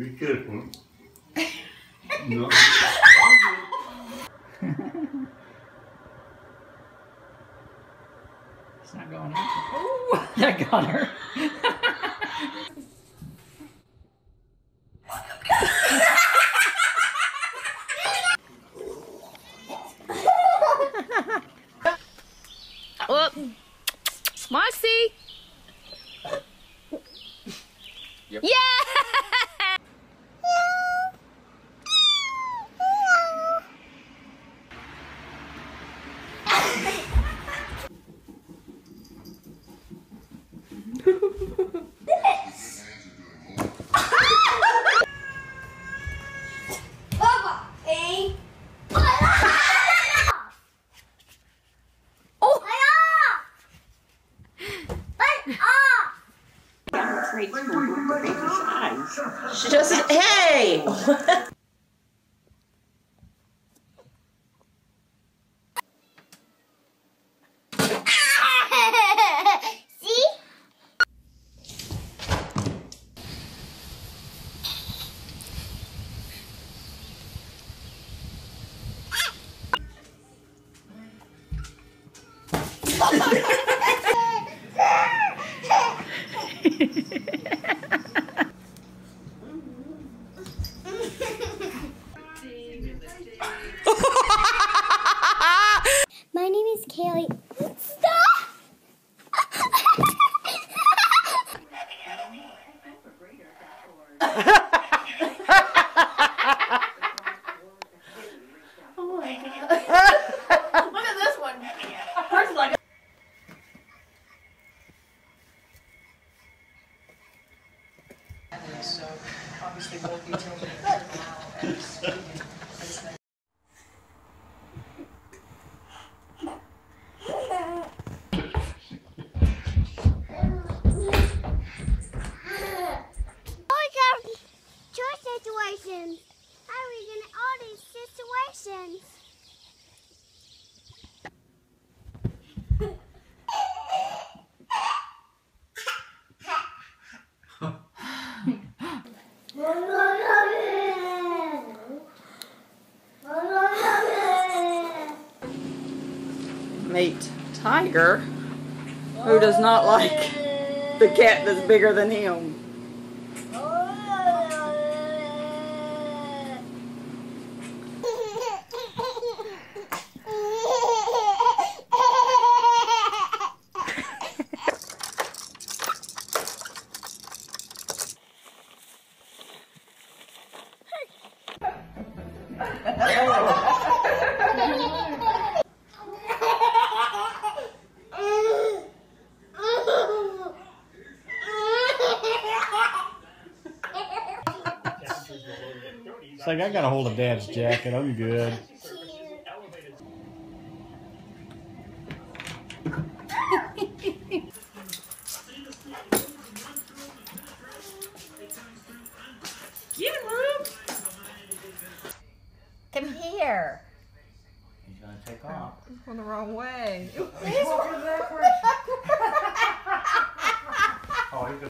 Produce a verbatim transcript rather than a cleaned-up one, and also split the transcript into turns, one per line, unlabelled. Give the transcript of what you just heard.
Be careful. No.
It's not going in. Oh, that got her.
Oh, Marcy.
Yep.
Yeah.
She doesn't. Hey!
See? My name is Kaylee. Stop!
Oh my god. Look at this one. First like so obviously more detail
Situations. How are we gonna all these situations?
Meet Tiger, who does not like the cat that's bigger than him.
It's like I got a hold of Dad's jacket. I'm good.
Give it room. Come here.
He's gonna take off.
Going the wrong way.
Oh, he's gonna